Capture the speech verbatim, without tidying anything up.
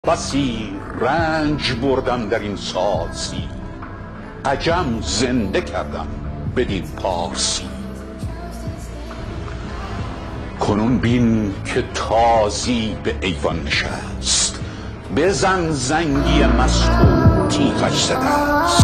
بسی رنج بردم در این سازی، عجم زنده کردم بدین پارسی. کنون بین که تازی به ایوان نشست، بزن زنگی مست و تیغش ز دست.